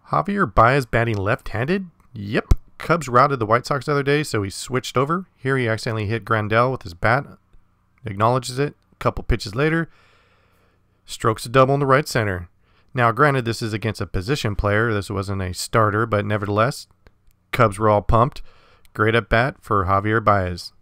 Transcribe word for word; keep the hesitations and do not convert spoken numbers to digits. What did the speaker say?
Javier Báez batting left-handed? Yep. Cubs routed the White Sox the other day, so he switched over. Here he accidentally hit Grandel with his bat. Acknowledges it. A couple pitches later, strokes a double in the right center. Now, granted, this is against a position player. This wasn't a starter, but nevertheless, Cubs were all pumped. Great at bat for Javier Báez.